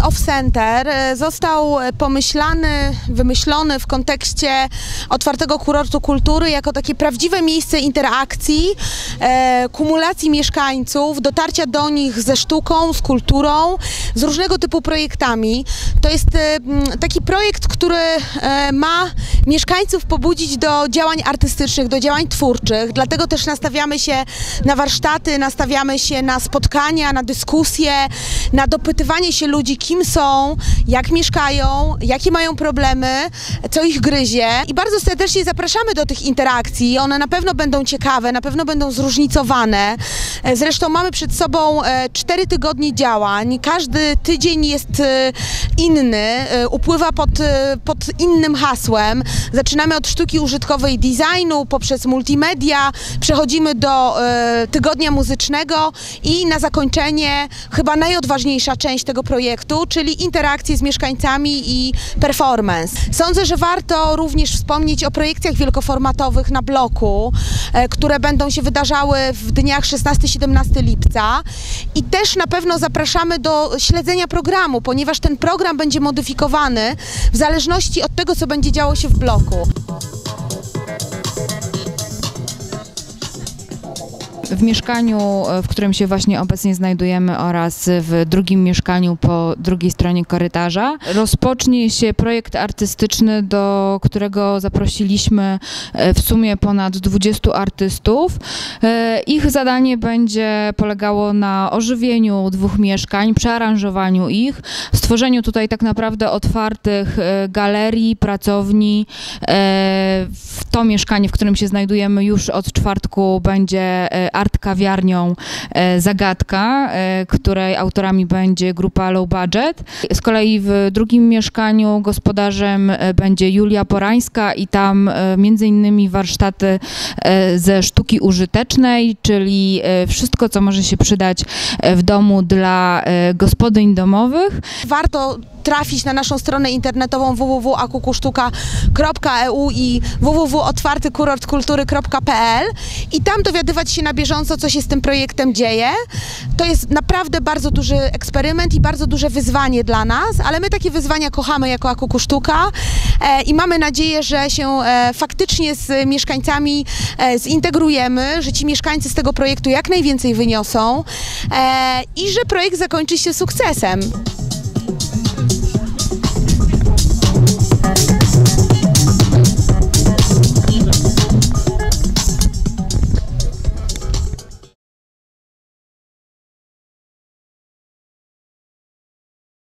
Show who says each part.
Speaker 1: Off Center został pomyślany, wymyślony w kontekście otwartego kurortu kultury jako takie prawdziwe miejsce interakcji, kumulacji mieszkańców, dotarcia do nich ze sztuką, z kulturą, z różnego typu projektami. To jest taki projekt, który ma mieszkańców pobudzić do działań artystycznych, do działań twórczych, dlatego też nastawiamy się na warsztaty, nastawiamy się na spotkania, na dyskusje, na dopytywanie się ludzi, kim są, jak mieszkają, jakie mają problemy, co ich gryzie. I bardzo serdecznie zapraszamy do tych interakcji. One na pewno będą ciekawe, na pewno będą zróżnicowane. Zresztą mamy przed sobą 4 tygodnie działań. Każdy tydzień jest inny, upływa pod innym hasłem. Zaczynamy od sztuki użytkowej, designu, poprzez multimedia, przechodzimy do tygodnia muzycznego i na zakończenie chyba najodważniejsza część tego projektu, czyli interakcje z mieszkańcami i performance. Sądzę, że warto również wspomnieć o projekcjach wielkoformatowych na bloku, które będą się wydarzały w dniach 16-17 lipca i też na pewno zapraszamy do śledzenia programu, ponieważ ten program będzie modyfikowany w zależności od tego, co będzie działo się w bloku.
Speaker 2: W mieszkaniu, w którym się właśnie obecnie znajdujemy, oraz w drugim mieszkaniu po drugiej stronie korytarza rozpocznie się projekt artystyczny, do którego zaprosiliśmy w sumie ponad 20 artystów. Ich zadanie będzie polegało na ożywieniu 2 mieszkań, przearanżowaniu ich, stworzeniu tutaj tak naprawdę otwartych galerii, pracowni. To mieszkanie, w którym się znajdujemy, już od czwartku będzie art kawiarnią Zagadka, której autorami będzie grupa Low Budget. Z kolei w drugim mieszkaniu gospodarzem będzie Julia Porańska i tam między innymi warsztaty ze sztuki użytecznej, czyli wszystko, co może się przydać w domu dla gospodyń domowych.
Speaker 1: Warto trafić na naszą stronę internetową www.akukusztuka.eu i www.otwartykurortkultury.pl i tam dowiadywać się na bieżąco, co się z tym projektem dzieje. To jest naprawdę bardzo duży eksperyment i bardzo duże wyzwanie dla nas, ale my takie wyzwania kochamy jako Akukusztuka i mamy nadzieję, że się faktycznie z mieszkańcami zintegrujemy, że ci mieszkańcy z tego projektu jak najwięcej wyniosą i że projekt zakończy się sukcesem.